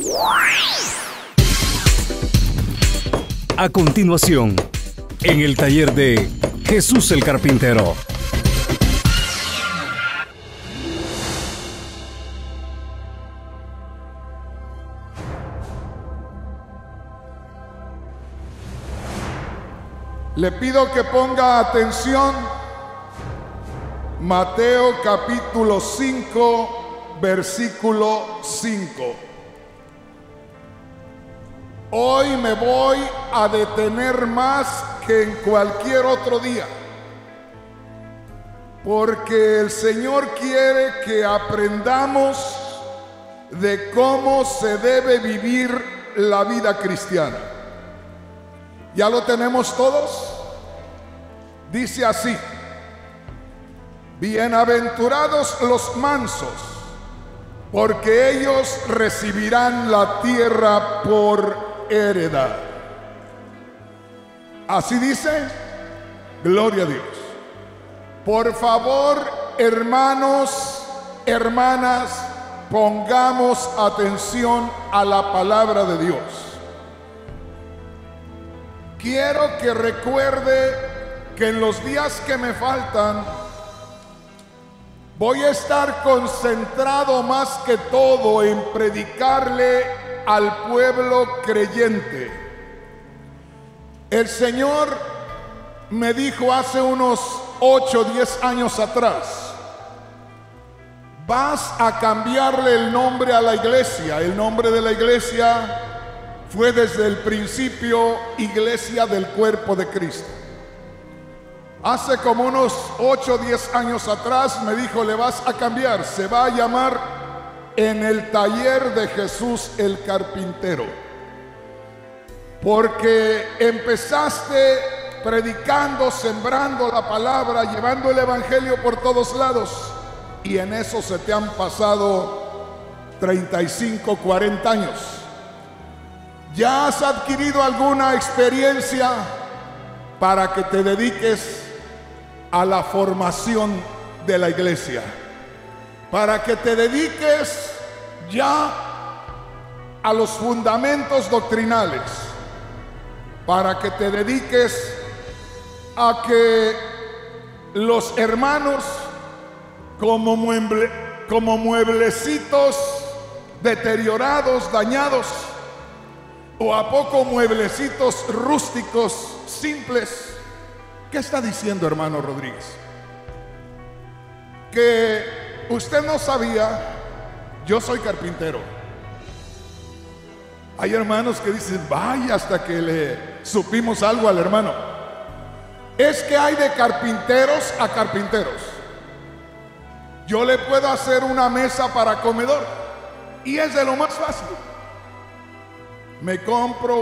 A continuación, en el taller de Jesús el Carpintero. Le pido que ponga atención. Mateo capítulo 5, versículo 5. Hoy me voy a detener más que en cualquier otro día, porque el Señor quiere que aprendamos de cómo se debe vivir la vida cristiana. ¿Ya lo tenemos todos? Dice así: bienaventurados los mansos, porque ellos recibirán la tierra por heredad. Así dice. Gloria a Dios. Por favor, hermanos, hermanas, pongamos atención a la palabra de Dios. Quiero que recuerde que en los días que me faltan voy a estar concentrado más que todo en predicarle al pueblo creyente. El Señor me dijo hace unos 8 o 10 años atrás: vas a cambiarle el nombre a la iglesia. El nombre de la iglesia fue desde el principio Iglesia del Cuerpo de Cristo. Hace como unos 8 o 10 años atrás me dijo: le vas a cambiar, se va a llamar En el Taller de Jesús el Carpintero, porque empezaste predicando, sembrando la palabra, llevando el evangelio por todos lados, y en eso se te han pasado 35, 40 años. ¿Ya has adquirido alguna experiencia para que te dediques a la formación de la iglesia? Para que te dediques ya a los fundamentos doctrinales, para que te dediques a que los hermanos, como mueblecitos deteriorados, dañados, o a poco mueblecitos rústicos, simples. ¿Qué está diciendo, hermano Rodríguez? Que usted no sabía. Yo soy carpintero. Hay hermanos que dicen: vaya, hasta que le supimos algo al hermano. Es que hay de carpinteros a carpinteros. Yo le puedo hacer una mesa para comedor, y es de lo más fácil. Me compro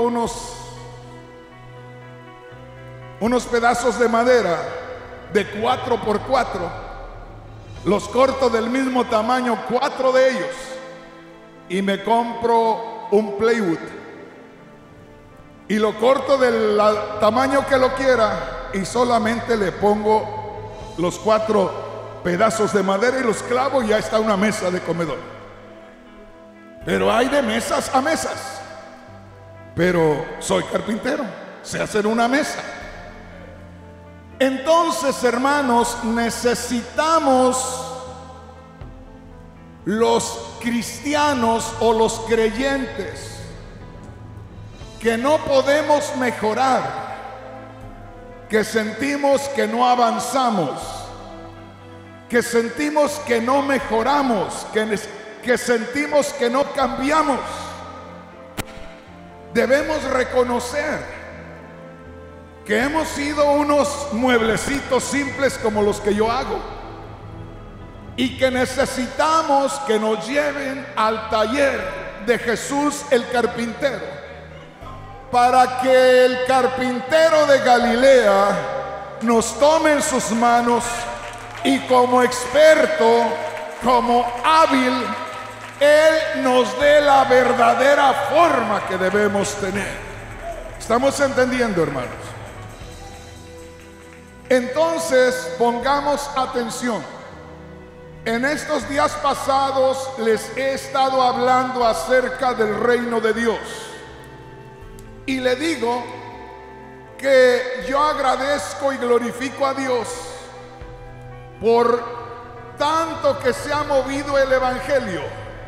unos pedazos de madera de 4x4, los corto del mismo tamaño, 4 de ellos, y me compro un plywood y lo corto del tamaño que lo quiera, y solamente le pongo los 4 pedazos de madera y los clavo, y ya está una mesa de comedor. Pero hay de mesas a mesas. Pero soy carpintero, sé hacer una mesa. Entonces, hermanos, necesitamos los cristianos o los creyentes que no podemos mejorar, que sentimos que no avanzamos, que sentimos que no mejoramos, que sentimos que no cambiamos. Debemos reconocer que hemos sido unos mueblecitos simples como los que yo hago, y que necesitamos que nos lleven al taller de Jesús el Carpintero, para que el carpintero de Galilea nos tome en sus manos y como experto, como hábil, Él nos dé la verdadera forma que debemos tener. ¿Estamos entendiendo, hermanos? Entonces, pongamos atención. En estos días pasados les he estado hablando acerca del reino de Dios. Y le digo que yo agradezco y glorifico a Dios por tanto que se ha movido el evangelio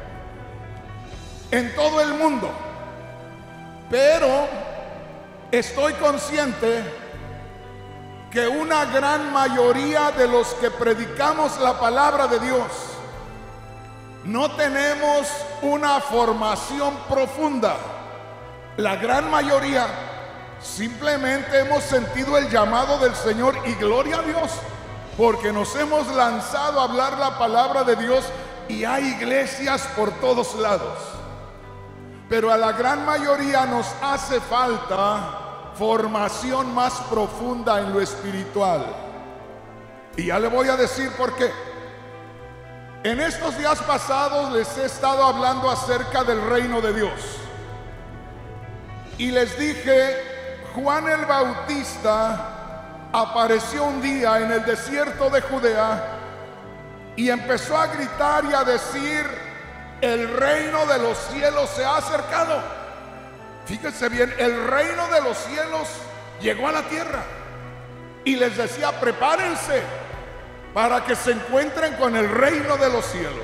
en todo el mundo. Pero estoy consciente que una gran mayoría de los que predicamos la palabra de Dios no tenemos una formación profunda. La gran mayoría simplemente hemos sentido el llamado del Señor, y gloria a Dios, porque nos hemos lanzado a hablar la palabra de Dios y hay iglesias por todos lados. Pero a la gran mayoría nos hace falta formación más profunda en lo espiritual. Y ya le voy a decir por qué. En estos días pasados les he estado hablando acerca del reino de Dios. Y les dije, Juan el Bautista apareció un día en el desierto de Judea y empezó a gritar y a decir: el reino de los cielos se ha acercado. Fíjense bien, el reino de los cielos llegó a la tierra. Y les decía: prepárense para que se encuentren con el reino de los cielos.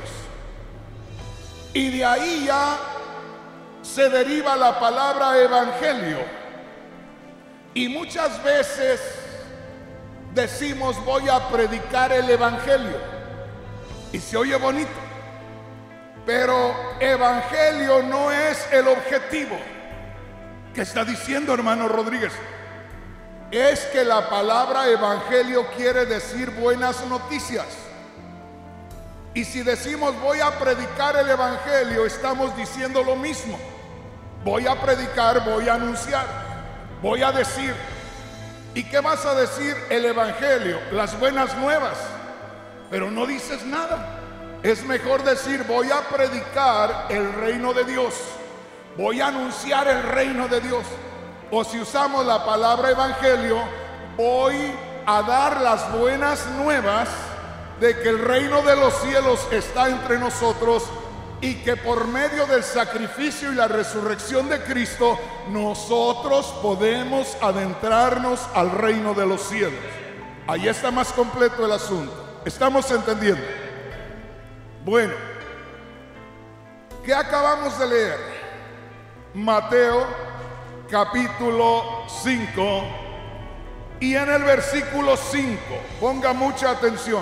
Y de ahí ya se deriva la palabra evangelio. Y muchas veces decimos: voy a predicar el evangelio. Y se oye bonito. Pero evangelio no es el objetivo. ¿Qué está diciendo, hermano Rodríguez? Es que la palabra evangelio quiere decir buenas noticias. Y si decimos voy a predicar el evangelio, estamos diciendo lo mismo. Voy a predicar, voy a anunciar, voy a decir. ¿Y qué vas a decir? El evangelio, las buenas nuevas. Pero no dices nada. Es mejor decir: voy a predicar el reino de Dios, voy a anunciar el reino de Dios. O si usamos la palabra evangelio, voy a dar las buenas nuevas de que el reino de los cielos está entre nosotros y que por medio del sacrificio y la resurrección de Cristo nosotros podemos adentrarnos al reino de los cielos. Ahí está más completo el asunto. ¿Estamos entendiendo? Bueno, ¿qué acabamos de leer? Mateo capítulo 5, y en el versículo 5, ponga mucha atención.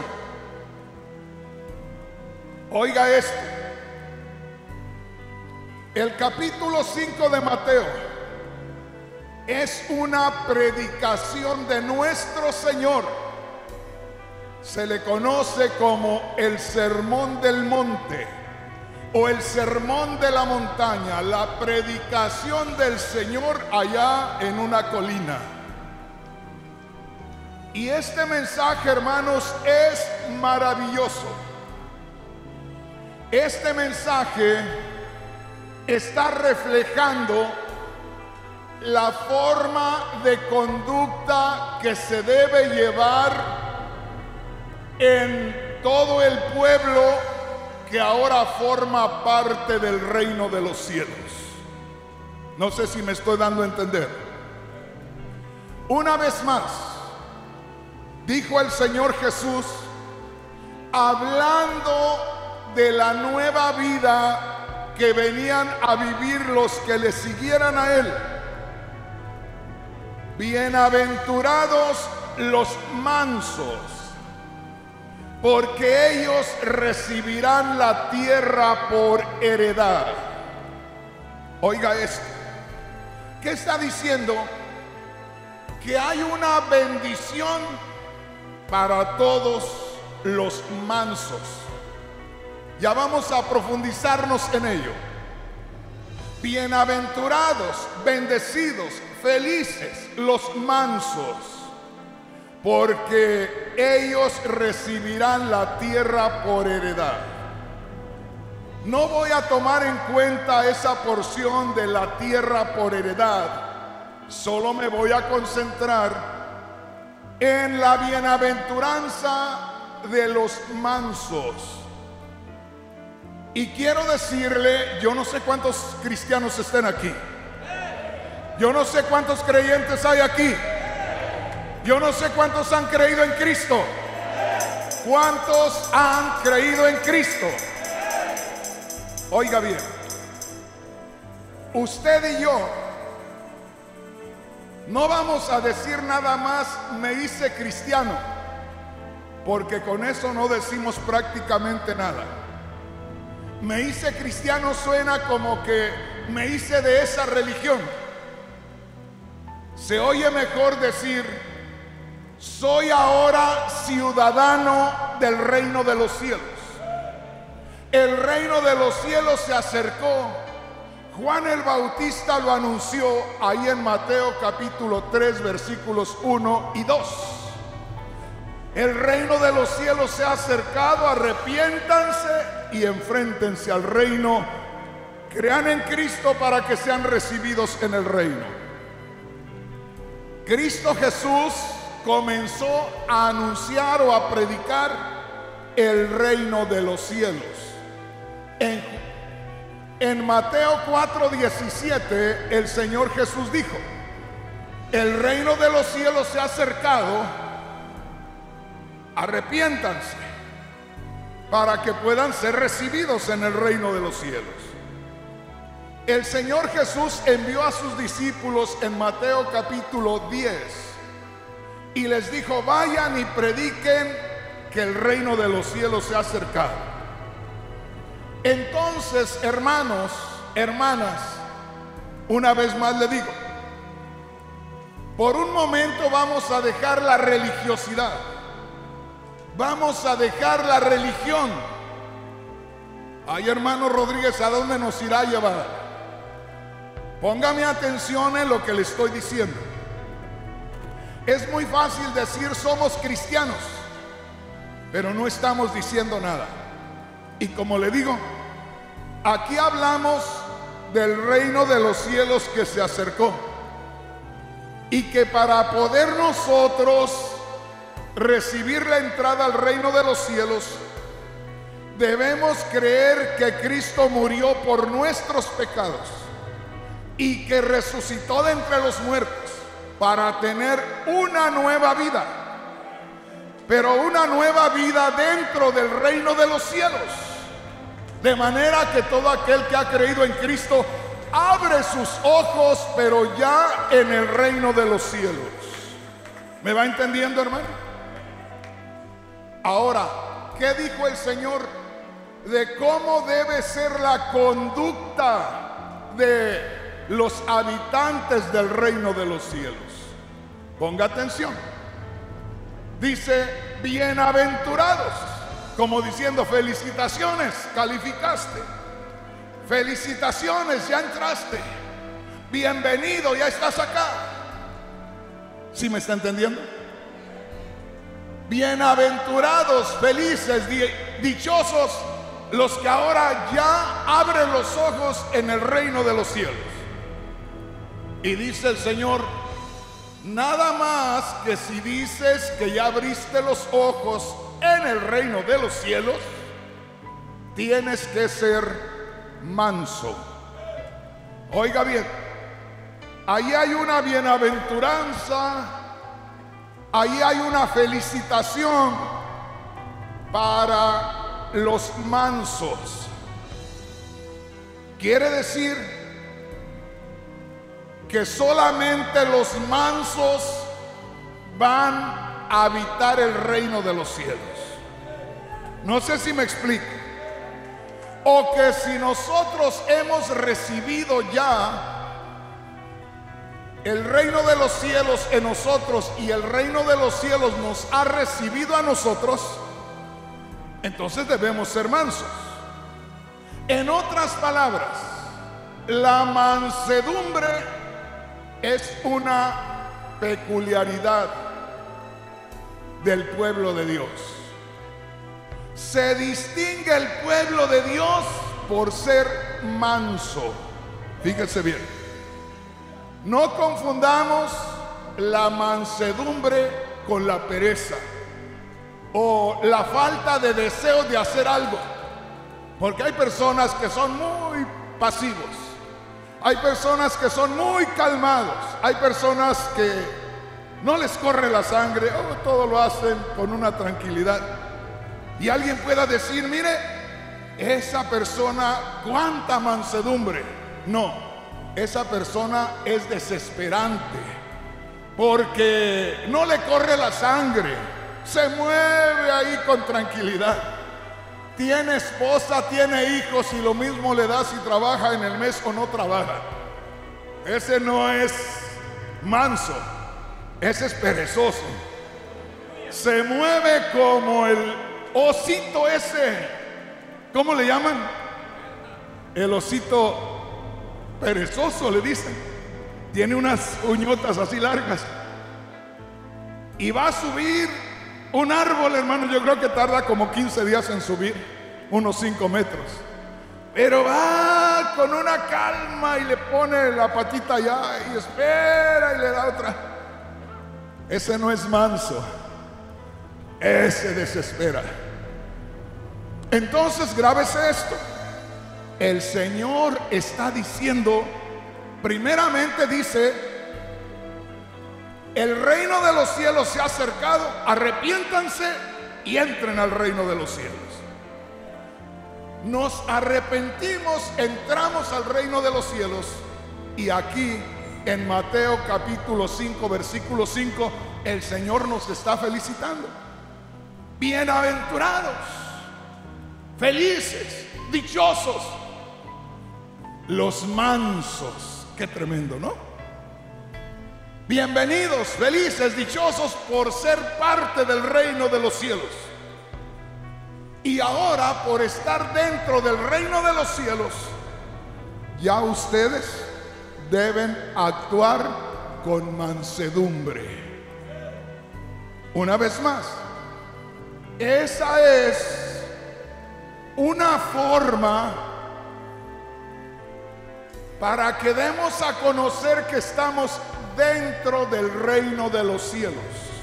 Oiga esto. El capítulo 5 de Mateo es una predicación de nuestro Señor. Se le conoce como el Sermón del Monte o el Sermón de la Montaña, la predicación del Señor allá en una colina. Y este mensaje, hermanos, es maravilloso. Este mensaje está reflejando la forma de conducta que se debe llevar en todo el pueblo que ahora forma parte del reino de los cielos. No sé si me estoy dando a entender. Una vez más, dijo el Señor Jesús, hablando de la nueva vida que venían a vivir los que le siguieran a Él. Bienaventurados los mansos, porque ellos recibirán la tierra por heredad. Oiga esto. ¿Qué está diciendo? Que hay una bendición para todos los mansos. Ya vamos a profundizarnos en ello. Bienaventurados, bendecidos, felices los mansos, porque ellos recibirán la tierra por heredad. No voy a tomar en cuenta esa porción de la tierra por heredad. Solo me voy a concentrar en la bienaventuranza de los mansos. Y quiero decirle, yo no sé cuántos cristianos estén aquí. Yo no sé cuántos creyentes hay aquí. Yo no sé cuántos han creído en Cristo. ¿Cuántos han creído en Cristo? Oiga bien, usted y yo no vamos a decir nada más me hice cristiano, porque con eso no decimos prácticamente nada. Me hice cristiano suena como que me hice de esa religión. Se oye mejor decir soy ahora ciudadano del reino de los cielos. El reino de los cielos se acercó. Juan el Bautista lo anunció ahí en Mateo capítulo 3 versículos 1 y 2. El reino de los cielos se ha acercado, arrepiéntanse y enfréntense al reino. Crean en Cristo para que sean recibidos en el reino. Cristo Jesús comenzó a anunciar o a predicar el reino de los cielos. En Mateo 4:17 el Señor Jesús dijo: el reino de los cielos se ha acercado, arrepiéntanse para que puedan ser recibidos en el reino de los cielos. El Señor Jesús envió a sus discípulos en Mateo capítulo 10 y les dijo: vayan y prediquen que el reino de los cielos se ha acercado. Entonces, hermanos, hermanas, una vez más le digo, por un momento vamos a dejar la religiosidad, vamos a dejar la religión. Ay, hermano Rodríguez, ¿a dónde nos irá a llevar? Póngame atención en lo que le estoy diciendo. Es muy fácil decir somos cristianos, pero no estamos diciendo nada. Y como le digo, aquí hablamos del reino de los cielos que se acercó, y que para poder nosotros recibir la entrada al reino de los cielos, debemos creer que Cristo murió por nuestros pecados y que resucitó de entre los muertos para tener una nueva vida, pero una nueva vida dentro del reino de los cielos. De manera que todo aquel que ha creído en Cristo abre sus ojos, pero ya en el reino de los cielos. ¿Me va entendiendo, hermano? Ahora, ¿qué dijo el Señor de cómo debe ser la conducta de los habitantes del reino de los cielos? Ponga atención. Dice, bienaventurados, como diciendo, felicitaciones, calificaste. Felicitaciones, ya entraste. Bienvenido, ya estás acá. ¿Sí me está entendiendo? Bienaventurados, felices, dichosos los que ahora ya abren los ojos en el reino de los cielos. Y dice el Señor, nada más que si dices que ya abriste los ojos en el reino de los cielos, tienes que ser manso. Oiga bien, ahí hay una bienaventuranza, ahí hay una felicitación para los mansos. Quiere decir que solamente los mansos van a habitar el reino de los cielos. No sé si me explico. O que si nosotros hemos recibido ya el reino de los cielos en nosotros y el reino de los cielos nos ha recibido a nosotros, entonces debemos ser mansos. En otras palabras, la mansedumbre es una peculiaridad del pueblo de Dios. Se distingue el pueblo de Dios por ser manso. Fíjense bien. No confundamos la mansedumbre con la pereza o la falta de deseo de hacer algo. Porque hay personas que son muy pasivos, hay personas que son muy calmados, hay personas que no les corre la sangre, todo lo hacen con una tranquilidad. Y alguien pueda decir, mire, esa persona, cuánta mansedumbre. No, esa persona es desesperante, porque no le corre la sangre, se mueve ahí con tranquilidad. Tiene esposa, tiene hijos y lo mismo le da si trabaja en el mes o no trabaja. Ese no es manso, ese es perezoso. Se mueve como el osito ese, ¿cómo le llaman? El osito perezoso, le dicen. Tiene unas uñotas así largas y va a subir un árbol, hermano. Yo creo que tarda como 15 días en subir, unos 5 metros, pero va con una calma y le pone la patita allá y espera y le da otra. Ese no es manso, ese desespera. Entonces, grábese esto. El Señor está diciendo, primeramente dice, el reino de los cielos se ha acercado, arrepiéntanse y entren al reino de los cielos. Nos arrepentimos, entramos al reino de los cielos. Y aquí en Mateo capítulo 5, versículo 5, el Señor nos está felicitando. Bienaventurados, felices, dichosos, los mansos. Qué tremendo, ¿no? Bienvenidos, felices, dichosos por ser parte del reino de los cielos. Y ahora, por estar dentro del reino de los cielos, ya ustedes deben actuar con mansedumbre. Una vez más, esa es una forma para que demos a conocer que estamos dentro del reino de los cielos.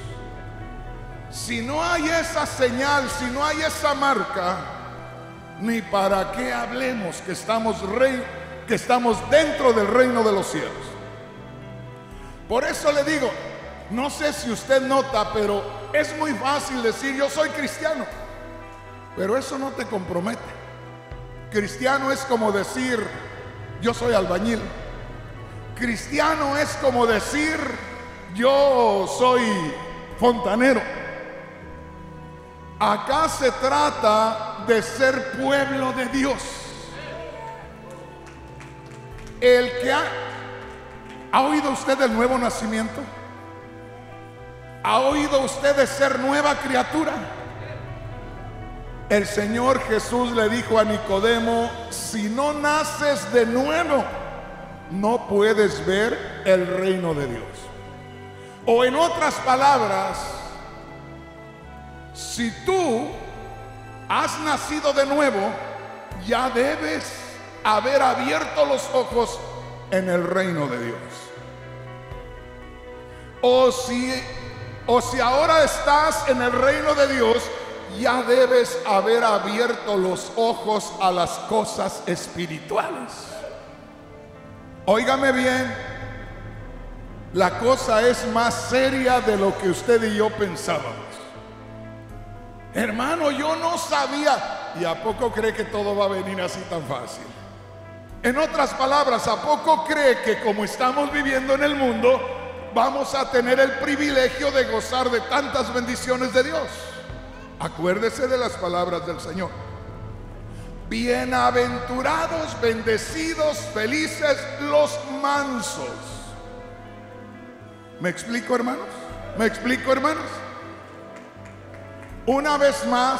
Si no hay esa señal, si no hay esa marca, ni para qué hablemos que estamos dentro del reino de los cielos. Por eso le digo, no sé si usted nota, pero es muy fácil decir yo soy cristiano, pero eso no te compromete. Cristiano es como decir yo soy albañil. Cristiano es como decir yo soy fontanero. Acá se trata de ser pueblo de Dios. El que ¿ha oído usted del nuevo nacimiento? ¿Ha oído usted de ser nueva criatura? El Señor Jesús le dijo a Nicodemo, si no naces de nuevo, no puedes ver el reino de Dios. O en otras palabras, si tú has nacido de nuevo, ya debes haber abierto los ojos en el reino de Dios. O si ahora estás en el reino de Dios, ya debes haber abierto los ojos a las cosas espirituales. Óigame bien, la cosa es más seria de lo que usted y yo pensábamos. Hermano, yo no sabía. ¿Y a poco cree que todo va a venir así tan fácil? En otras palabras, ¿a poco cree que como estamos viviendo en el mundo, vamos a tener el privilegio de gozar de tantas bendiciones de Dios? Acuérdese de las palabras del Señor. Bienaventurados, bendecidos, felices los mansos. ¿Me explico, hermanos? ¿Me explico, hermanos? Una vez más,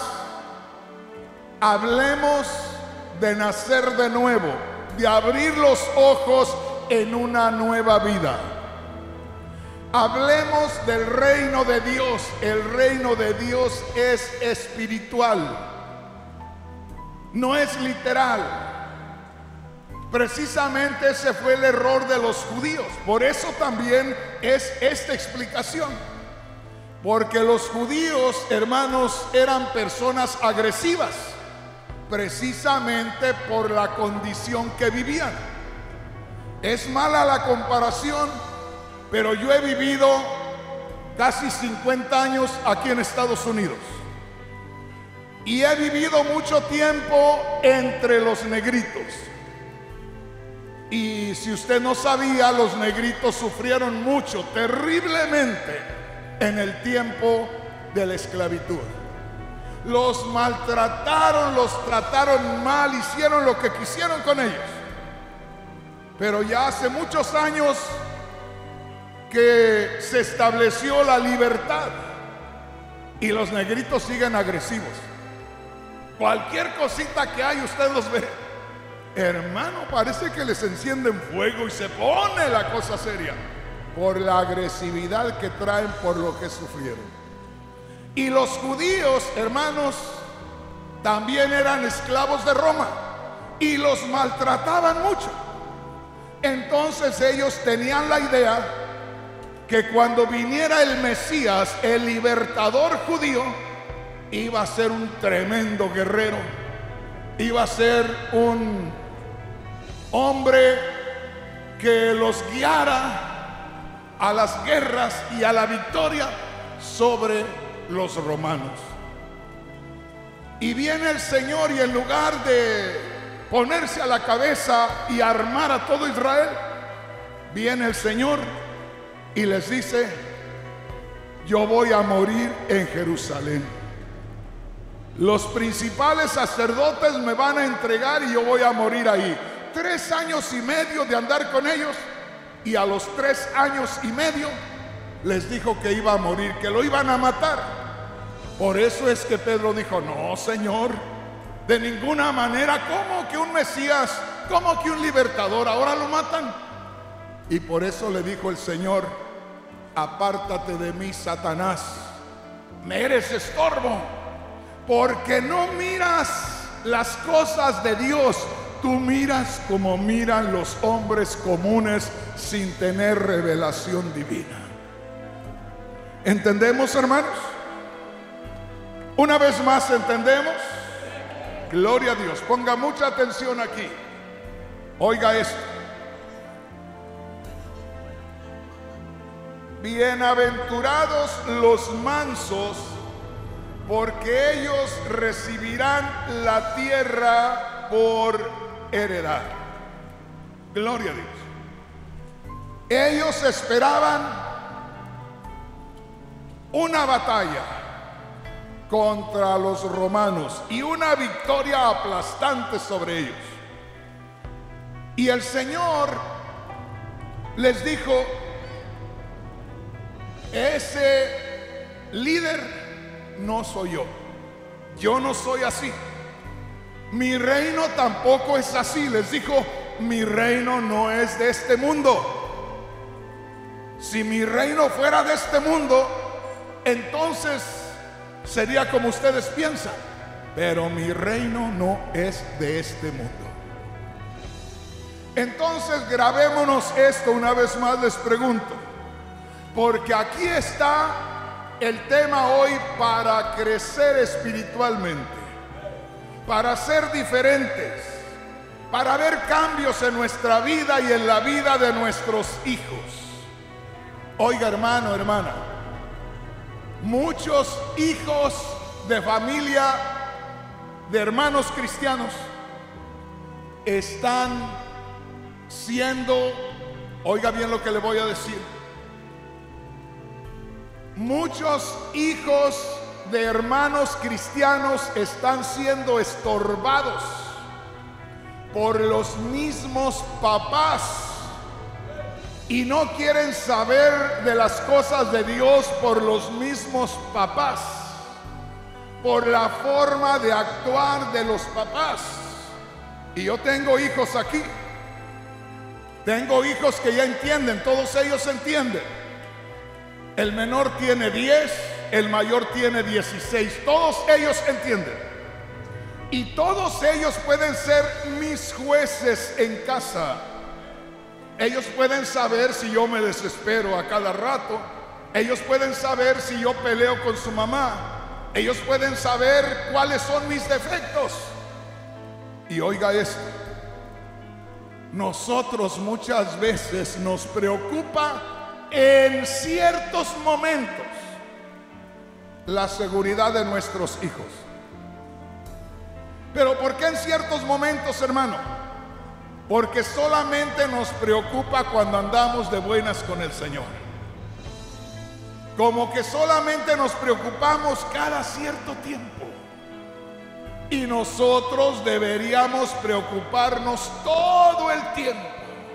hablemos de nacer de nuevo, de abrir los ojos en una nueva vida. Hablemos del reino de Dios. El reino de Dios es espiritual, no es literal. Precisamente ese fue el error de los judíos. Por eso también es esta explicación. Porque los judíos, hermanos, eran personas agresivas, precisamente por la condición que vivían. Es mala la comparación, pero yo he vivido casi 50 años aquí en Estados Unidos. Y he vivido mucho tiempo entre los negritos. Y si usted no sabía, los negritos sufrieron mucho, terriblemente, en el tiempo de la esclavitud. Los maltrataron, los trataron mal, hicieron lo que quisieron con ellos. Pero ya hace muchos años que se estableció la libertad y los negritos siguen agresivos. Cualquier cosita que hay, usted los ve, hermano, parece que les encienden fuego y se pone la cosa seria por la agresividad que traen por lo que sufrieron. Y los judíos, hermanos, también eran esclavos de Roma y los maltrataban mucho. Entonces ellos tenían la idea que cuando viniera el Mesías, el libertador judío, iba a ser un tremendo guerrero, iba a ser un hombre que los guiara a las guerras y a la victoria sobre los romanos. Y viene el Señor y en lugar de ponerse a la cabeza y armar a todo Israel, viene el Señor y les dice: yo voy a morir en Jerusalén. Los principales sacerdotes me van a entregar y yo voy a morir ahí. 3 años y medio de andar con ellos, y a los 3 años y medio les dijo que iba a morir, que lo iban a matar. Por eso es que Pedro dijo: no, Señor, de ninguna manera. ¿Cómo que un Mesías? ¿Cómo que un libertador? ¿Ahora lo matan? Y por eso le dijo el Señor: apártate de mí, Satanás, me eres estorbo, porque no miras las cosas de Dios, tú miras como miran los hombres comunes sin tener revelación divina. ¿Entendemos, hermanos? Una vez más, ¿entendemos? Gloria a Dios. Ponga mucha atención aquí. Oiga esto. Bienaventurados los mansos, porque ellos recibirán la tierra por heredad. Gloria a Dios. Ellos esperaban una batalla contra los romanos y una victoria aplastante sobre ellos. Y el Señor les dijo: ese líder no soy yo. Yo no soy así. Mi reino tampoco es así. Les dijo: mi reino no es de este mundo. Si mi reino fuera de este mundo, entonces sería como ustedes piensan. Pero mi reino no es de este mundo. Entonces grabémonos esto una vez más, les pregunto, porque aquí está el tema hoy: para crecer espiritualmente, para ser diferentes, para ver cambios en nuestra vida y en la vida de nuestros hijos. Oiga, hermano, hermana, muchos hijos de familia, de hermanos cristianos, están siendo, oiga bien lo que le voy a decir, muchos hijos de hermanos cristianos están siendo estorbados por los mismos papás y no quieren saber de las cosas de Dios por los mismos papás, por la forma de actuar de los papás. Y yo tengo hijos aquí, tengo hijos que ya entienden, todos ellos entienden. El menor tiene 10, el mayor tiene 16, todos ellos entienden. Y todos ellos pueden ser mis jueces en casa. Ellos pueden saber si yo me desespero a cada rato. Ellos pueden saber si yo peleo con su mamá. Ellos pueden saber cuáles son mis defectos. Y oiga esto, nosotros muchas veces nos preocupa en ciertos momentos la seguridad de nuestros hijos. ¿Pero por qué en ciertos momentos, hermano? Porque solamente nos preocupa cuando andamos de buenas con el Señor. Como que solamente nos preocupamos cada cierto tiempo. Y nosotros deberíamos preocuparnos todo el tiempo.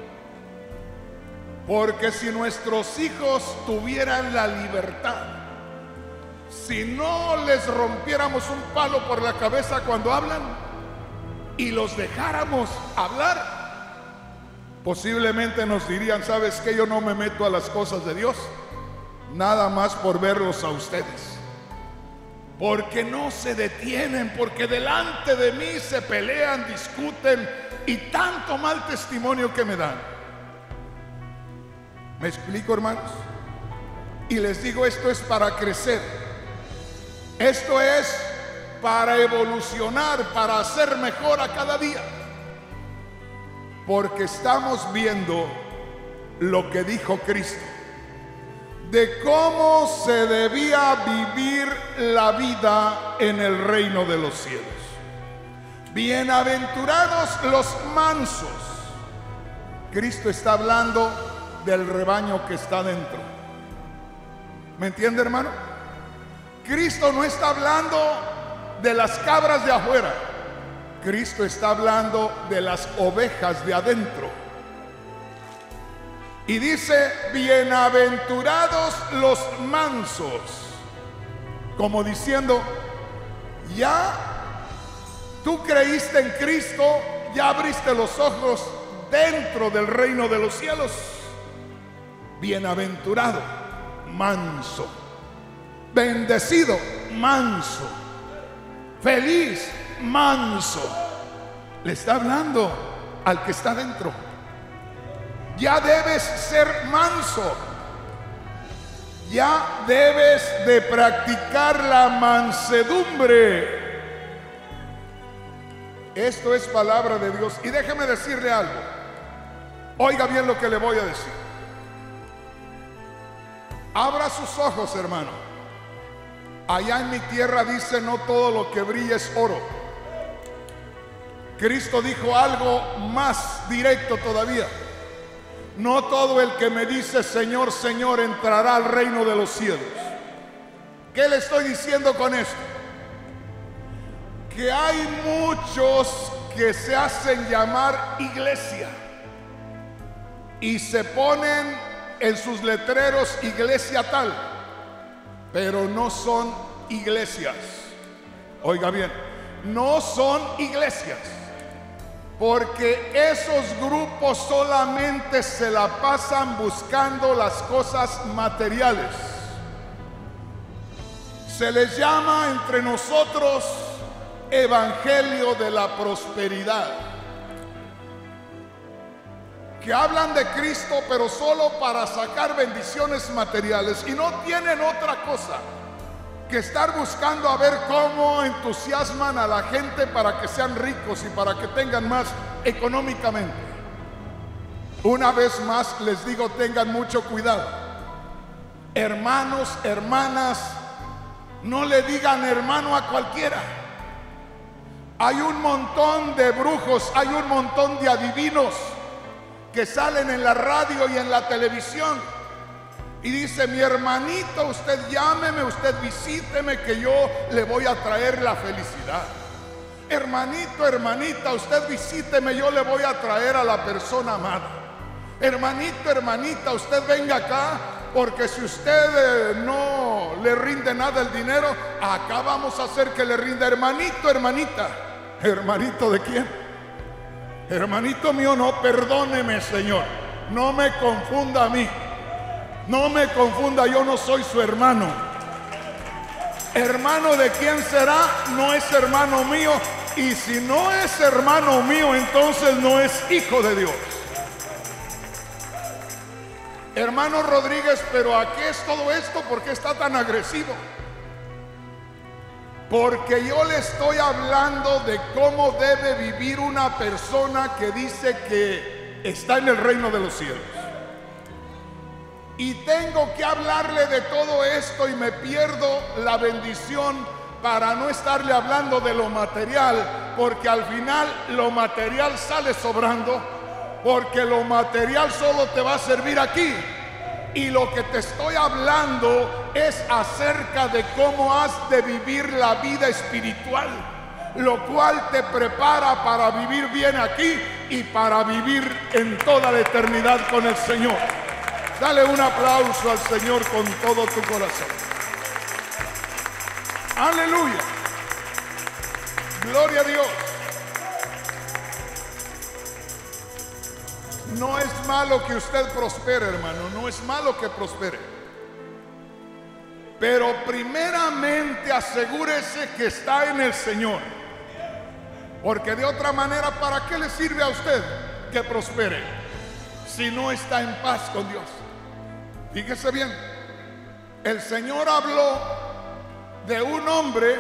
Porque si nuestros hijos tuvieran la libertad, si no les rompiéramos un palo por la cabeza cuando hablan y los dejáramos hablar, posiblemente nos dirían: ¿sabes qué? Yo no me meto a las cosas de Dios, nada más por verlos a ustedes. Porque no se detienen, porque delante de mí se pelean, discuten y tanto mal testimonio que me dan. ¿Me explico, hermanos? Y les digo, esto es para crecer. Esto es para evolucionar, para hacer mejor a cada día. Porque estamos viendo lo que dijo Cristo, de cómo se debía vivir la vida en el reino de los cielos. Bienaventurados los mansos. Cristo está hablando del rebaño que está dentro. ¿Me entiende, hermano? Cristo no está hablando de las cabras de afuera. Cristo está hablando de las ovejas de adentro. Y dice: bienaventurados los mansos. Como diciendo, ya tú creíste en Cristo, ya abriste los ojos dentro del reino de los cielos. Bienaventurado, manso. Bendecido, manso. Feliz, manso. Le está hablando al que está dentro. Ya debes ser manso. Ya debes de practicar la mansedumbre. Esto es palabra de Dios. Y déjeme decirle algo. Oiga bien lo que le voy a decir. Abra sus ojos, hermano. Allá en mi tierra dice: no todo lo que brilla es oro. Cristo dijo algo más directo todavía: no todo el que me dice Señor, Señor entrará al reino de los cielos. ¿Qué le estoy diciendo con esto? Que hay muchos que se hacen llamar iglesia y se ponen en sus letreros iglesia tal, pero no son iglesias. Oiga bien, no son iglesias. Porque esos grupos solamente se la pasan buscando las cosas materiales. Se les llama entre nosotros evangelio de la prosperidad. Que hablan de Cristo pero solo para sacar bendiciones materiales y no tienen otra cosa que estar buscando a ver cómo entusiasman a la gente para que sean ricos y para que tengan más económicamente. Una vez más les digo, tengan mucho cuidado. Hermanos, hermanas, no le digan hermano a cualquiera. Hay un montón de brujos, hay un montón de adivinos que salen en la radio y en la televisión y dice: mi hermanito, usted llámeme, usted visíteme, que yo le voy a traer la felicidad. Hermanito, hermanita, usted visíteme, yo le voy a traer a la persona amada. Hermanito, hermanita, usted venga acá, porque si usted no le rinde nada el dinero, acá vamos a hacer que le rinda. Hermanito, hermanita. ¿Hermanito de quién? Hermanito mío, no, perdóneme, Señor. No me confunda a mí. No me confunda, yo no soy su hermano. ¿Hermano de quién será? No es hermano mío. Y si no es hermano mío, entonces no es hijo de Dios. hermano Rodríguez, pero ¿a qué es todo esto? ¿Por qué está tan agresivo? Porque yo le estoy hablando de cómo debe vivir una persona que dice que está en el reino de los cielos. Y tengo que hablarle de todo esto y me pierdo la bendición para no estarle hablando de lo material, porque al final lo material sale sobrando, porque lo material solo te va a servir aquí. Y lo que te estoy hablando es acerca de cómo has de vivir la vida espiritual, lo cual te prepara para vivir bien aquí y para vivir en toda la eternidad con el Señor. Dale un aplauso al Señor con todo tu corazón. Aleluya. Gloria a Dios. No es malo que usted prospere, hermano. No es malo que prospere. Pero primeramente asegúrese que está en el Señor. Porque de otra manera, ¿para qué le sirve a usted que prospere si no está en paz con Dios? Fíjese bien. El Señor habló de un hombre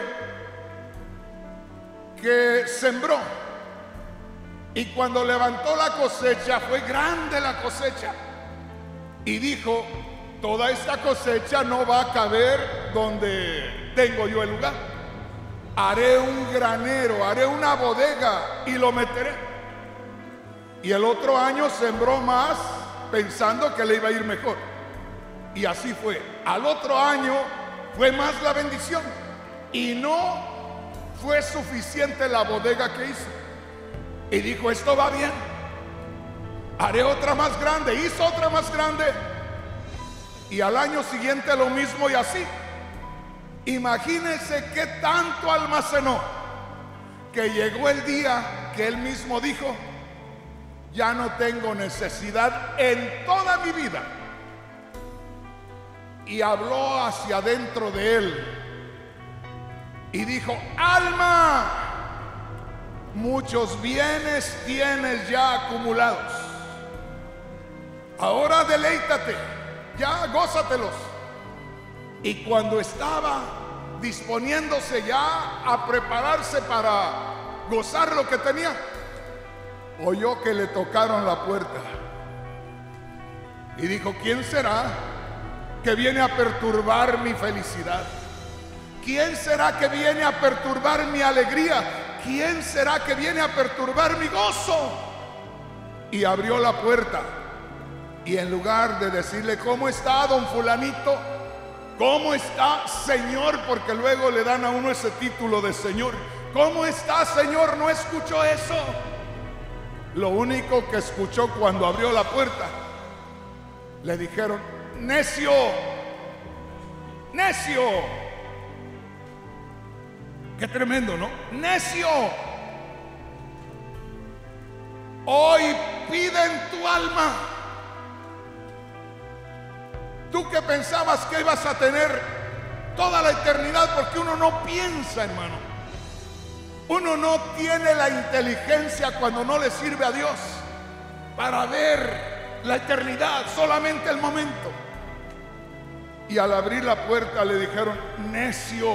que sembró. Y cuando levantó la cosecha, fue grande la cosecha. Y dijo, toda esta cosecha no va a caber donde tengo yo el lugar. Haré un granero, haré una bodega y lo meteré. Y el otro año sembró más pensando que le iba a ir mejor. Y así fue. Al otro año fue más la bendición. Y no fue suficiente la bodega que hizo. Y dijo, esto va bien, haré otra más grande. Hizo otra más grande. Y al año siguiente lo mismo y así. Imagínense qué tanto almacenó, que llegó el día que él mismo dijo, ya no tengo necesidad en toda mi vida. Y habló hacia adentro de él y dijo, alma, muchos bienes tienes ya acumulados. Ahora deleítate, ya gózatelos. Y cuando estaba disponiéndose ya a prepararse para gozar lo que tenía, oyó que le tocaron la puerta. Y dijo, ¿quién será que viene a perturbar mi felicidad? ¿Quién será que viene a perturbar mi alegría? ¿Quién será que viene a perturbar mi gozo? Y abrió la puerta. Y en lugar de decirle, ¿cómo está, don fulanito? ¿Cómo está, señor? Porque luego le dan a uno ese título de señor. ¿Cómo está, señor? ¿No escuchó eso? Lo único que escuchó cuando abrió la puerta, le dijeron, necio, necio. Qué tremendo, ¿no? Necio. Hoy piden tu alma. Tú que pensabas que ibas a tener toda la eternidad, porque uno no piensa, hermano. Uno no tiene la inteligencia cuando no le sirve a Dios para ver la eternidad, solamente el momento. Y al abrir la puerta le dijeron, necio.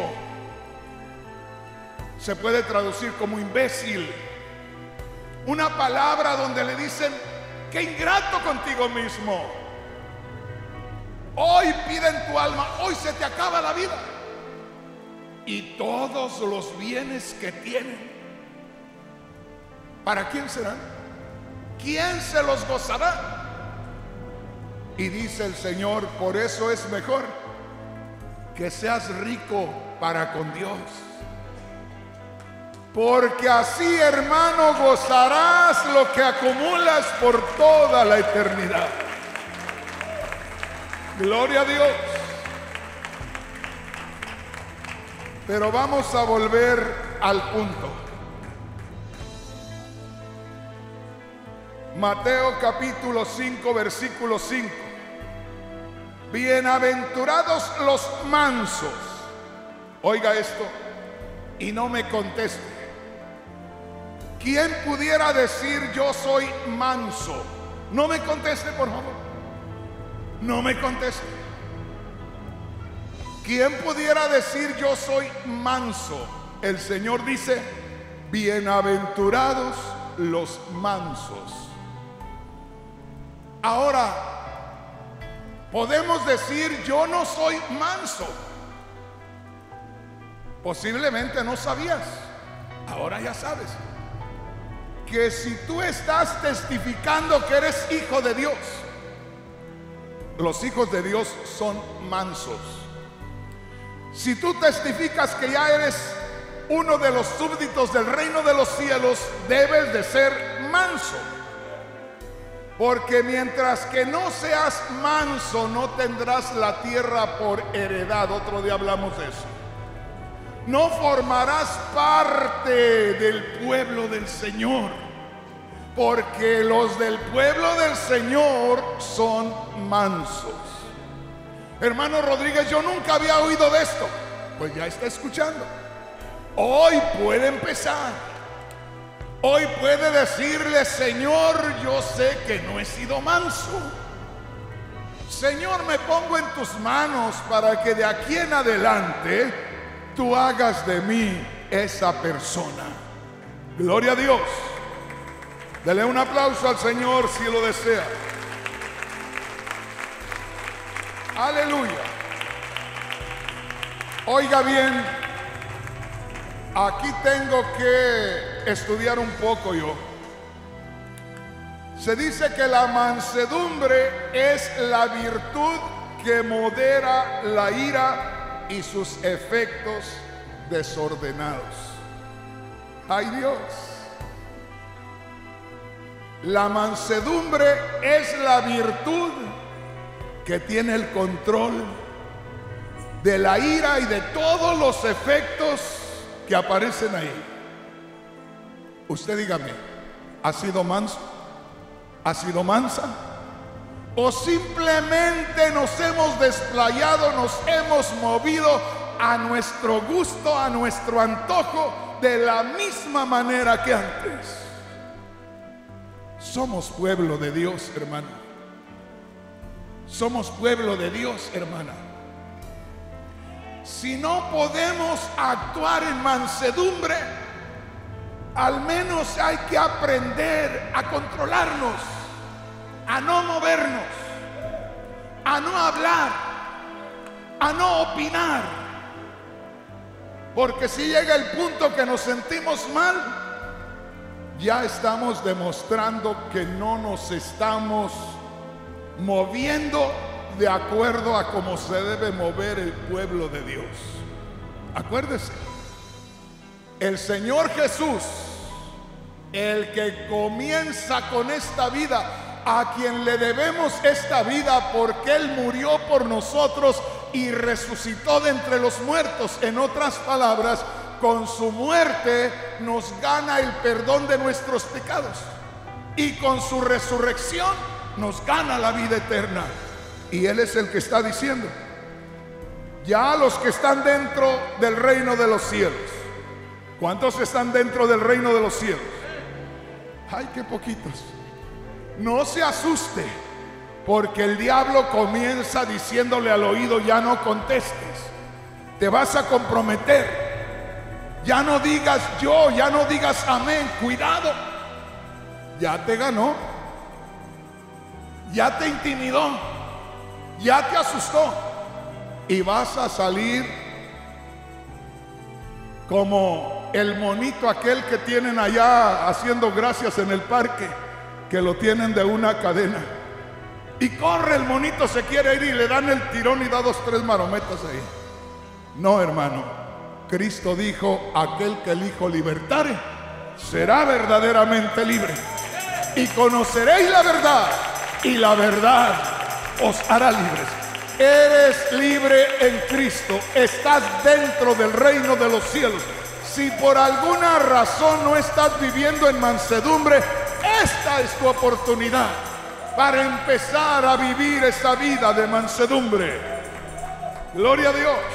Se puede traducir como imbécil. Una palabra donde le dicen, qué ingrato contigo mismo. Hoy piden tu alma, hoy se te acaba la vida. Y todos los bienes que tienen, ¿para quién serán? ¿Quién se los gozará? Y dice el Señor, por eso es mejor que seas rico para con Dios. Porque así, hermano, gozarás lo que acumulas por toda la eternidad. Gloria a Dios. Pero vamos a volver al punto. Mateo capítulo 5, versículo 5. Bienaventurados los mansos. Oiga esto y no me conteste. ¿Quién pudiera decir yo soy manso? No me conteste, por favor. No me conteste. ¿Quién pudiera decir yo soy manso? El Señor dice, bienaventurados los mansos. Ahora, podemos decir yo no soy manso. Posiblemente no sabías. Ahora ya sabes que si tú estás testificando que eres hijo de Dios, los hijos de Dios son mansos. Si tú testificas que ya eres uno de los súbditos del reino de los cielos, debes de ser manso. Porque mientras que no seas manso, no tendrás la tierra por heredad. Otro día hablamos de eso. No formarás parte del pueblo del Señor, porque los del pueblo del Señor son mansos. Hermano Rodríguez, yo nunca había oído de esto. Pues ya está escuchando. Hoy puede empezar. Hoy puede decirle, Señor, yo sé que no he sido manso. Señor, me pongo en tus manos para que de aquí en adelante tú hagas de mí esa persona. Gloria a Dios. Dele un aplauso al Señor si lo desea. Aleluya. Oiga bien, aquí tengo que estudiar un poco yo. Se dice que la mansedumbre es la virtud que modera la ira y sus efectos desordenados. ¡Ay, Dios! La mansedumbre es la virtud que tiene el control de la ira y de todos los efectos que aparecen ahí. Usted dígame, ¿ha sido manso? ¿Ha sido mansa? ¿O simplemente nos hemos desplayado, nos hemos movido a nuestro gusto, a nuestro antojo, de la misma manera que antes? Somos pueblo de Dios, hermano. Somos pueblo de Dios, hermana. Si no podemos actuar en mansedumbre, al menos hay que aprender a controlarnos, a no movernos, a no hablar, a no opinar. Porque si llega el punto que nos sentimos mal, ya estamos demostrando que no nos estamos moviendo de acuerdo a cómo se debe mover el pueblo de Dios. Acuérdese, el Señor Jesús, el que comienza con esta vida, a quien le debemos esta vida porque Él murió por nosotros y resucitó de entre los muertos. En otras palabras, con su muerte nos gana el perdón de nuestros pecados, y con su resurrección nos gana la vida eterna. Y Él es el que está diciendo, ya los que están dentro del reino de los cielos. ¿Cuántos están dentro del reino de los cielos? Ay, qué poquitos. No se asuste, porque el diablo comienza diciéndole al oído, ya no contestes, te vas a comprometer, ya no digas yo, ya no digas amén. Cuidado, ya te ganó, ya te intimidó, ya te asustó, y vas a salir como el monito aquel que tienen allá haciendo gracias en el parque, que lo tienen de una cadena, y corre el monito, se quiere ir y le dan el tirón y da 2, 3 marometas ahí. No, hermano, Cristo dijo, aquel que el Hijo libertare será verdaderamente libre, y conoceréis la verdad, y la verdad os hará libres. Eres libre en Cristo, estás dentro del reino de los cielos. Si por alguna razón no estás viviendo en mansedumbre, esta es tu oportunidad para empezar a vivir esa vida de mansedumbre. Gloria a Dios.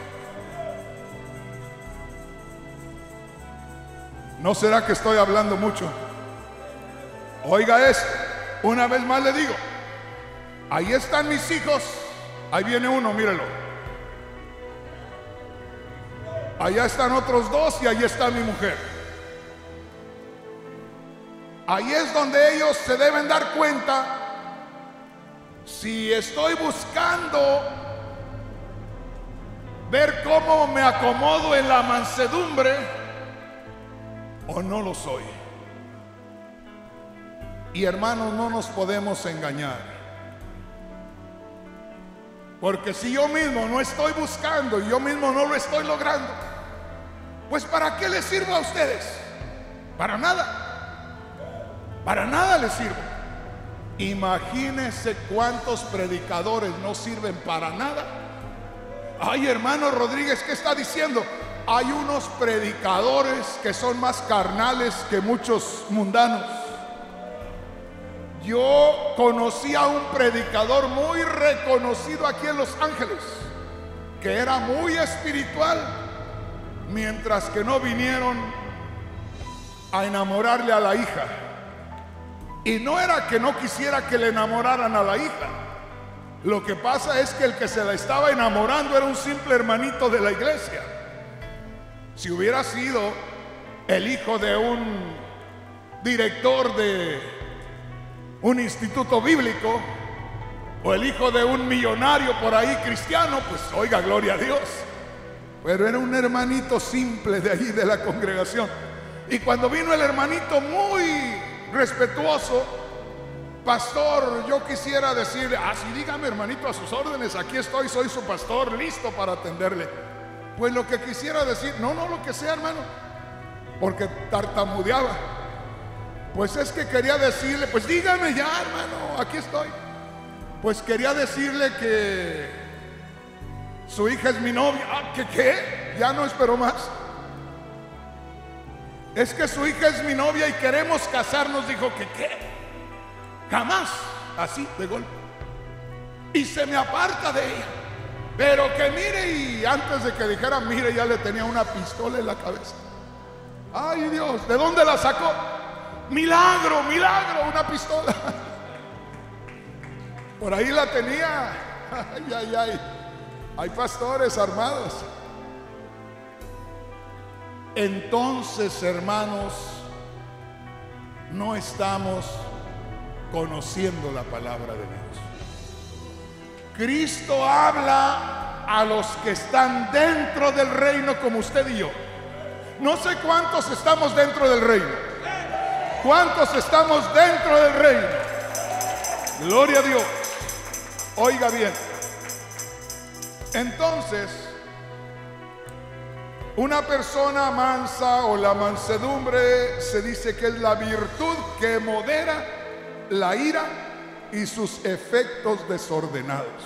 ¿No será que estoy hablando mucho? Oiga esto, una vez más le digo, Ahí están mis hijos. Ahí viene uno, mírelo. Allá están otros dos y ahí está mi mujer. Ahí es donde ellos se deben dar cuenta si estoy buscando ver cómo me acomodo en la mansedumbre o no lo soy. Y hermanos, no nos podemos engañar, porque si yo mismo no estoy buscando y yo mismo no lo estoy logrando, pues ¿para qué les sirvo a ustedes? Para nada les sirvo. Imagínense cuántos predicadores no sirven para nada. Ay, hermano Rodríguez, ¿qué está diciendo? Hay unos predicadores que son más carnales que muchos mundanos. Yo conocí a un predicador muy reconocido aquí en Los Ángeles, que era muy espiritual, mientras que no vinieron a enamorarle a la hija. Y no era que no quisiera que le enamoraran a la hija. Lo que pasa es que el que se la estaba enamorando era un simple hermanito de la iglesia. Si hubiera sido el hijo de un director de un instituto bíblico o el hijo de un millonario por ahí cristiano, pues oiga, gloria a Dios. Pero era un hermanito simple de allí de la congregación. Y cuando vino el hermanito muy respetuoso: pastor, yo quisiera decirle, sí, dígame, hermanito, a sus órdenes, aquí estoy, soy su pastor, listo para atenderle. Pues lo que quisiera decir, no, lo que sea, hermano, porque tartamudeaba. Pues es que quería decirle, pues dígame ya, hermano, aquí estoy. Pues quería decirle que su hija es mi novia. ¿Qué? Ya no esperó más. Es que su hija es mi novia y queremos casarnos. Dijo que ¿qué? Jamás, así de golpe. Y se me aparta de ella. Pero que mire, y antes de que dijera mire, ya le tenía una pistola en la cabeza. Ay, Dios, ¿de dónde la sacó? Milagro, una pistola. Por ahí la tenía. Ay. Hay pastores armados. Entonces, hermanos, no estamos conociendo la palabra de Dios. Cristo habla a los que están dentro del reino, como usted y yo. No sé cuántos estamos dentro del reino. ¿Cuántos estamos dentro del reino? Gloria a Dios. Oiga bien. Entonces, una persona mansa o la mansedumbre se dice que es la virtud que modera la ira y sus efectos desordenados.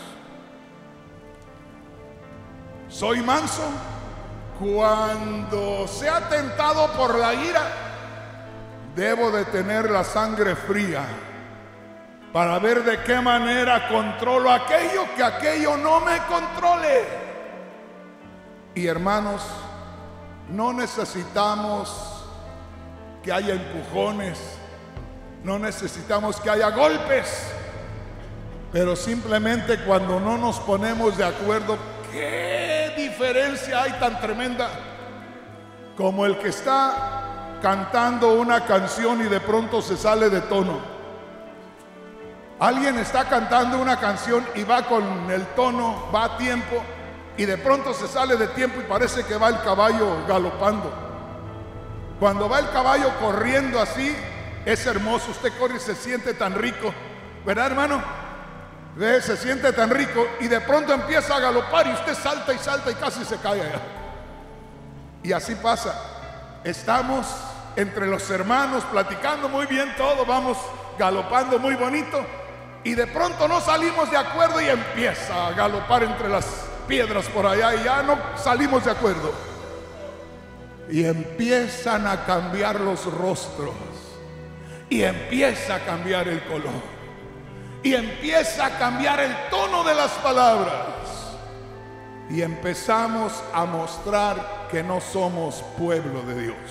Soy manso cuando sea tentado por la ira. Debo de tener la sangre fría para ver de qué manera controlo aquello, que aquello no me controle. Y hermanos, no necesitamos que haya empujones, no necesitamos que haya golpes, pero simplemente cuando no nos ponemos de acuerdo, ¿qué diferencia hay tan tremenda? Como el que está cantando una canción y de pronto se sale de tono. Alguien está cantando una canción y va con el tono, va a tiempo, y de pronto se sale de tiempo y parece que va el caballo galopando. Cuando va el caballo corriendo así, es hermoso. Usted corre y se siente tan rico, ¿verdad, hermano? Se siente tan rico, y de pronto empieza a galopar y usted salta y salta y casi se cae allá. Y así pasa. Estamos entre los hermanos platicando muy bien todo, vamos galopando muy bonito, y de pronto no salimos de acuerdo y empieza a galopar entre las piedras por allá y ya no salimos de acuerdo. Y empiezan a cambiar los rostros, y empieza a cambiar el color, y empieza a cambiar el tono de las palabras, y empezamos a mostrar que no somos pueblo de Dios.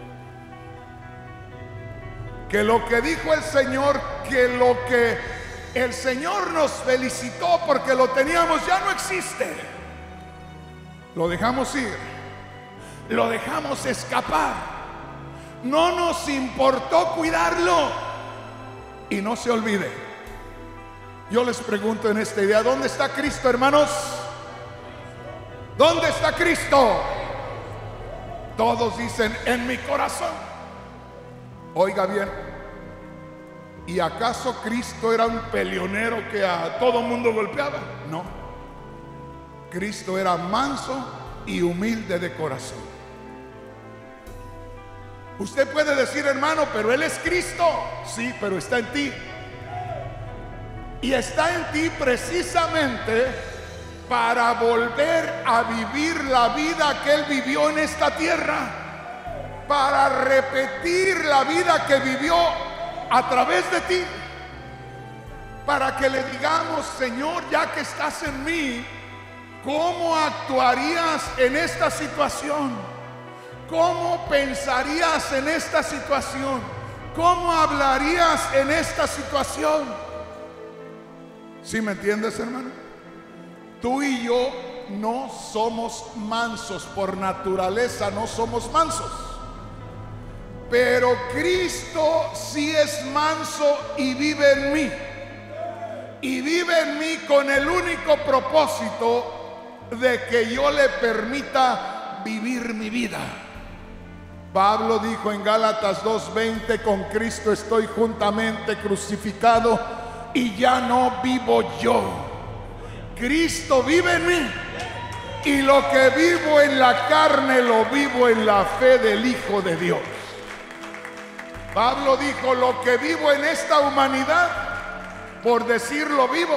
Que lo que dijo el Señor, que lo que el Señor nos felicitó porque lo teníamos, ya no existe. Lo dejamos ir, lo dejamos escapar. No nos importó cuidarlo. Y no se olvide, yo les pregunto en esta idea, ¿dónde está Cristo, hermanos? ¿Dónde está Cristo? Todos dicen, en mi corazón. Oiga bien, ¿y acaso Cristo era un peleonero que a todo mundo golpeaba? No. Cristo era manso y humilde de corazón. Usted puede decir, hermano, pero Él es Cristo. Sí, pero está en ti. Y está en ti precisamente para volver a vivir la vida que Él vivió en esta tierra. Para repetir la vida que vivió a través de ti. Para que le digamos, Señor, ya que estás en mí, ¿cómo actuarías en esta situación? ¿Cómo pensarías en esta situación? ¿Cómo hablarías en esta situación? ¿Sí me entiendes, hermano? Tú y yo no somos mansos por naturaleza, no somos mansos. Pero Cristo sí es manso y vive en mí. Y vive en mí con el único propósito de que yo le permita vivir mi vida. Pablo dijo en Gálatas 2:20, con Cristo estoy juntamente crucificado y ya no vivo yo. Cristo vive en mí. Y lo que vivo en la carne lo vivo en la fe del Hijo de Dios. Pablo dijo, lo que vivo en esta humanidad, por decirlo vivo,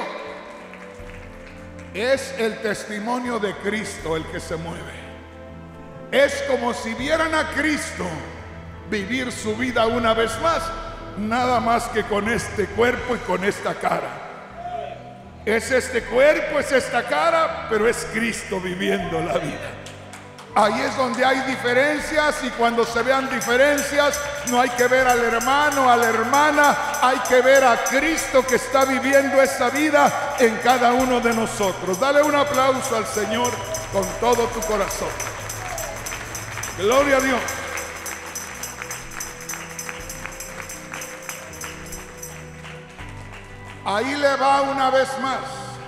es el testimonio de Cristo el que se mueve. Es como si vieran a Cristo vivir su vida una vez más, nada más que con este cuerpo y con esta cara. Es este cuerpo, es esta cara, pero es Cristo viviendo la vida. Ahí es donde hay diferencias, y cuando se vean diferencias no hay que ver al hermano, a la hermana, hay que ver a Cristo que está viviendo esa vida en cada uno de nosotros. Dale un aplauso al Señor con todo tu corazón. Gloria a Dios. Ahí le va una vez más.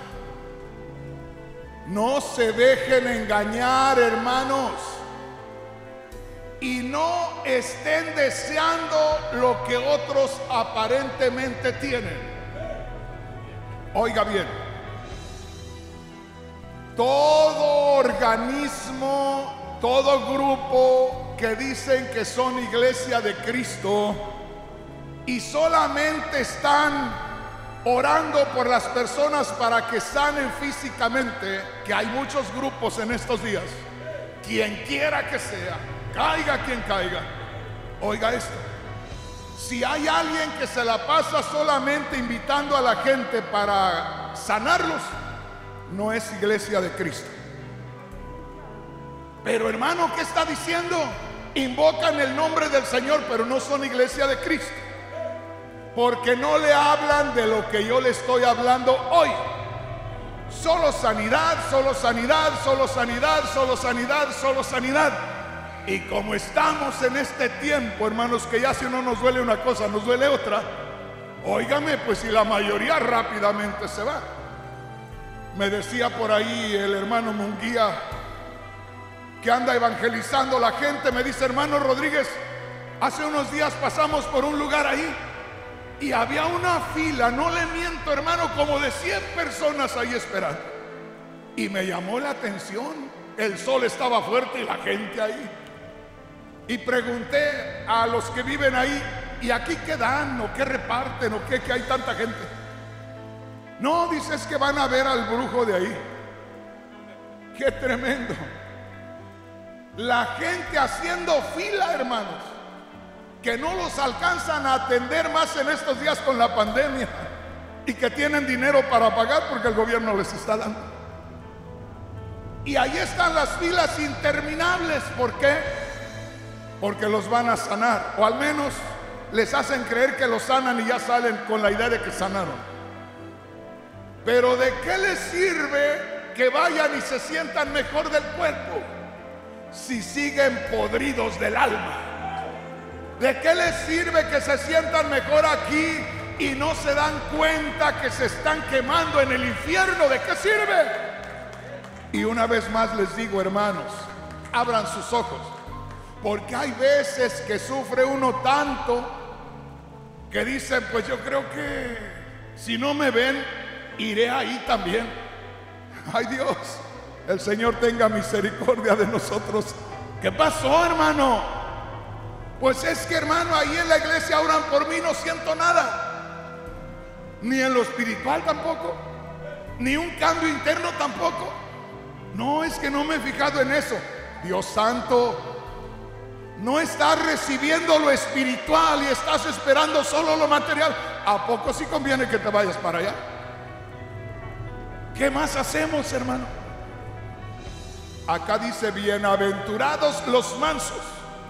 No se dejen engañar, hermanos, y no estén deseando lo que otros aparentemente tienen. Oiga bien, todo organismo, todo grupo que dicen que son iglesia de Cristo y solamente están orando por las personas para que sanen físicamente, que hay muchos grupos en estos días, quien quiera que sea, caiga quien caiga. Oiga esto, si hay alguien que se la pasa solamente invitando a la gente para sanarlos, no es iglesia de Cristo. Pero hermano, ¿qué está diciendo? Invocan el nombre del Señor, pero no son iglesia de Cristo, porque no le hablan de lo que yo le estoy hablando hoy. Solo sanidad, solo sanidad, solo sanidad, solo sanidad, solo sanidad. Y como estamos en este tiempo, hermanos, que ya si no nos duele una cosa, nos duele otra. Óigame, pues si la mayoría rápidamente se va. Me decía por ahí el hermano Munguía, que anda evangelizando la gente, me dice, hermano Rodríguez, hace unos días pasamos por un lugar ahí y había una fila, no le miento, hermano, como de 100 personas ahí esperando. Y me llamó la atención, el sol estaba fuerte y la gente ahí. Y pregunté a los que viven ahí, ¿y aquí qué dan o qué reparten o qué, que hay tanta gente? No, dices que van a ver al brujo de ahí. Qué tremendo. La gente haciendo fila, hermanos, que no los alcanzan a atender más en estos días con la pandemia, y que tienen dinero para pagar porque el gobierno les está dando. Y ahí están las filas interminables. ¿Por qué? Porque los van a sanar, o al menos les hacen creer que los sanan y ya salen con la idea de que sanaron. Pero ¿de qué les sirve que vayan y se sientan mejor del cuerpo si siguen podridos del alma? ¿De qué les sirve que se sientan mejor aquí y no se dan cuenta que se están quemando en el infierno? ¿De qué sirve? Y una vez más les digo, hermanos, abran sus ojos, porque hay veces que sufre uno tanto que dicen, pues yo creo que si no me ven, iré ahí también. Ay Dios, el Señor tenga misericordia de nosotros. ¿Qué pasó, hermano? Pues es que, hermano, ahí en la iglesia oran por mí, no siento nada. Ni en lo espiritual tampoco, ni un cambio interno tampoco. No, es que no me he fijado en eso. Dios santo, no estás recibiendo lo espiritual y estás esperando solo lo material. ¿A poco sí conviene que te vayas para allá? ¿Qué más hacemos, hermano? Acá dice, bienaventurados los mansos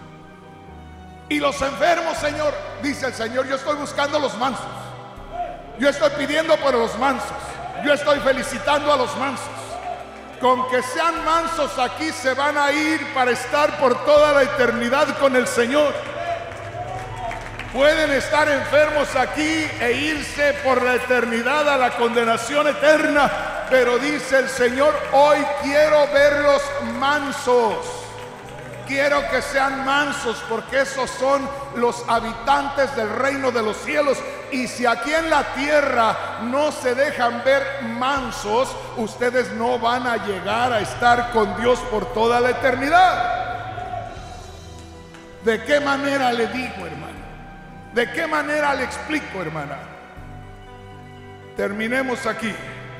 y los enfermos, Señor. Dice el Señor, yo estoy buscando los mansos. Yo estoy pidiendo por los mansos. Yo estoy felicitando a los mansos. Con que sean mansos aquí se van a ir para estar por toda la eternidad con el Señor. Pueden estar enfermos aquí e irse por la eternidad a la condenación eterna. Pero dice el Señor, hoy quiero verlos mansos. Quiero que sean mansos, porque esos son los habitantes del reino de los cielos. Y si aquí en la tierra no se dejan ver mansos, ustedes no van a llegar a estar con Dios por toda la eternidad. ¿De qué manera le digo, hermano? ¿De qué manera le explico, hermana? Terminemos aquí.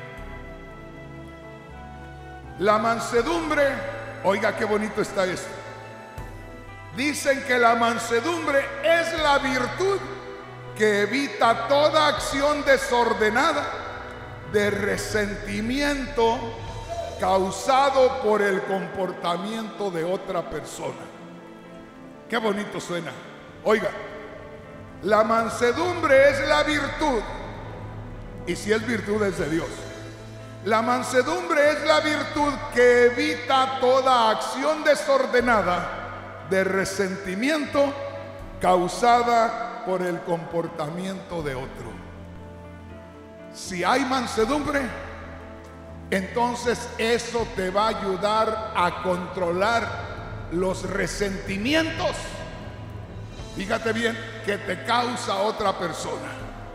La mansedumbre, oiga qué bonito está esto. Dicen que la mansedumbre es la virtud que evita toda acción desordenada de resentimiento causado por el comportamiento de otra persona. Qué bonito suena. Oiga, la mansedumbre es la virtud, y si es virtud es de Dios. La mansedumbre es la virtud que evita toda acción desordenada de resentimiento causada por el comportamiento de otro. Si hay mansedumbre, entonces eso te va a ayudar a controlar los resentimientos, fíjate bien, que te causa otra persona.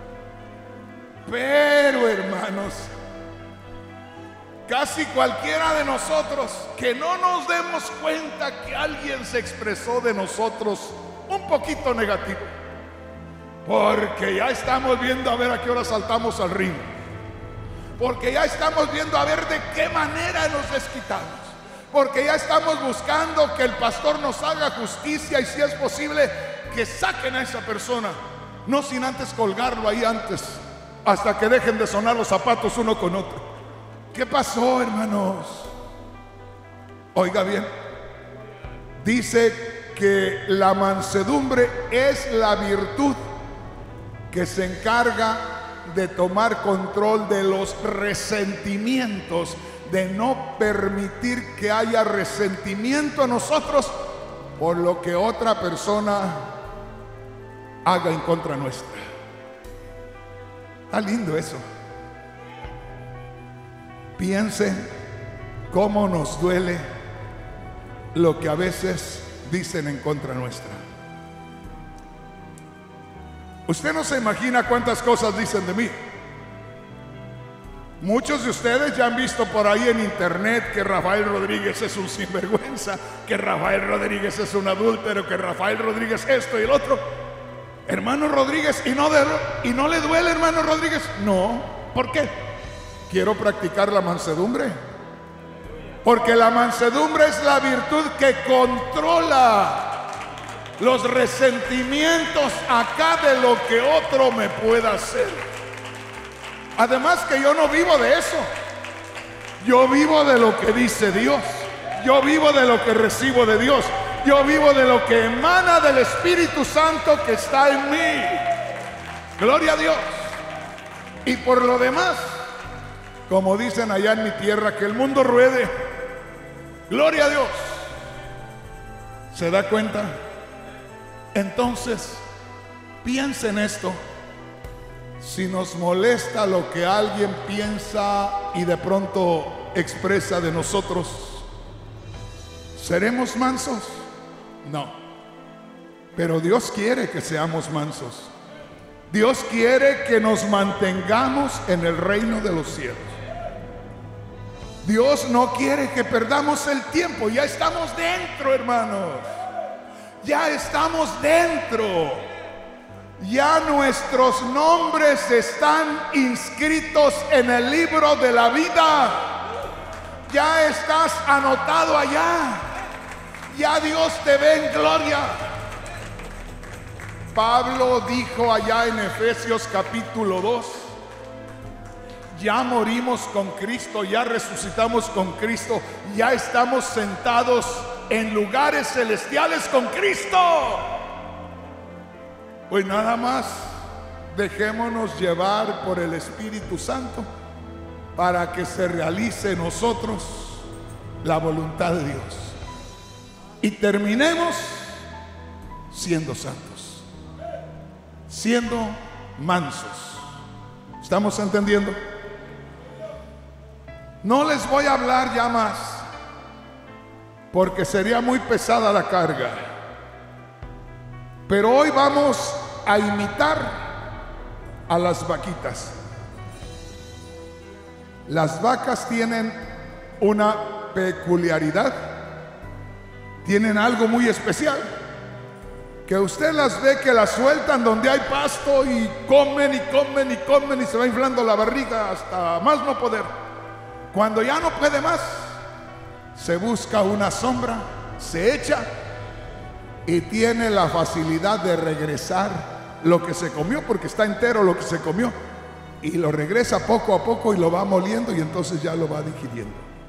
Pero, hermanos, casi cualquiera de nosotros que no nos demos cuenta que alguien se expresó de nosotros un poquito negativo, porque ya estamos viendo a ver a qué hora saltamos al ring, porque ya estamos viendo a ver de qué manera nos desquitamos, porque ya estamos buscando que el pastor nos haga justicia y si es posible que saquen a esa persona, no sin antes colgarlo ahí antes, hasta que dejen de sonar los zapatos uno con otro. ¿Qué pasó, hermanos? Oiga bien, dice que la mansedumbre es la virtud que se encarga de tomar control de los resentimientos, de no permitir que haya resentimiento en nosotros por lo que otra persona haga en contra nuestra. Está lindo eso. Piensen cómo nos duele lo que a veces dicen en contra nuestra. Usted no se imagina cuántas cosas dicen de mí. Muchos de ustedes ya han visto por ahí en internet que Rafael Rodríguez es un sinvergüenza, que Rafael Rodríguez es un adúltero, que Rafael Rodríguez esto y el otro. Hermano Rodríguez, ¿y no le duele, hermano Rodríguez? No. ¿Por qué? Quiero practicar la mansedumbre, porque la mansedumbre es la virtud que controla los resentimientos acá de lo que otro me pueda hacer. Además que yo no vivo de eso, yo vivo de lo que dice Dios, yo vivo de lo que recibo de Dios, yo vivo de lo que emana del Espíritu Santo que está en mí. Gloria a Dios. Y por lo demás, Como dicen allá en mi tierra, que el mundo ruede. Gloria a Dios. ¿Se da cuenta? Entonces, piensa en esto. Si nos molesta lo que alguien piensa y de pronto expresa de nosotros, ¿seremos mansos? No. Pero Dios quiere que seamos mansos. Dios quiere que nos mantengamos en el reino de los cielos. Dios no quiere que perdamos el tiempo. Ya estamos dentro, hermanos. Ya estamos dentro. Ya nuestros nombres están inscritos en el libro de la vida. Ya estás anotado allá. Ya Dios te ve en gloria. Pablo dijo allá en Efesios capítulo 2: ya morimos con Cristo, ya resucitamos con Cristo, ya estamos sentados en lugares celestiales con Cristo. Pues nada más dejémonos llevar por el Espíritu Santo para que se realice en nosotros la voluntad de Dios y terminemos siendo santos, siendo mansos. ¿Estamos entendiendo? No les voy a hablar ya más, porque sería muy pesada la carga. Pero hoy vamos a imitar a las vaquitas. Las vacas tienen una peculiaridad, tienen algo muy especial, que usted las ve que las sueltan donde hay pasto y comen y comen y comen y se va inflando la barriga hasta más no poder. Cuando ya no puede más, se busca una sombra, se echa y tiene la facilidad de regresar lo que se comió, porque está entero lo que se comió, y lo regresa poco a poco y lo va moliendo y entonces ya lo va digiriendo.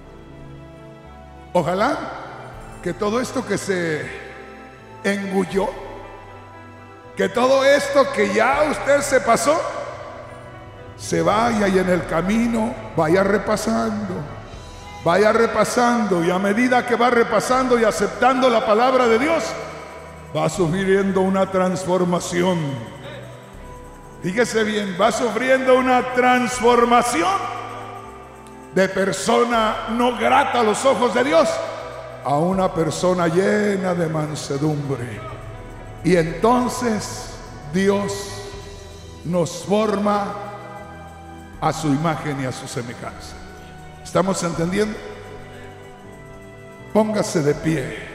Ojalá que todo esto que se engulló, que todo esto que ya usted se pasó, se vaya y en el camino vaya repasando, y a medida que va repasando y aceptando la palabra de Dios, va sufriendo una transformación. Fíjese bien, va sufriendo una transformación de persona no grata a los ojos de Dios a una persona llena de mansedumbre. Y entonces Dios nos forma a su imagen y a su semejanza. ¿Estamos entendiendo? Póngase de pie.